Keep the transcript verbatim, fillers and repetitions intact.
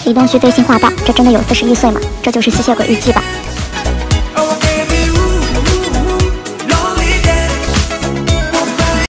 李东旭对信话道：“这真的有四十一岁吗？这就是吸血鬼日记吧？”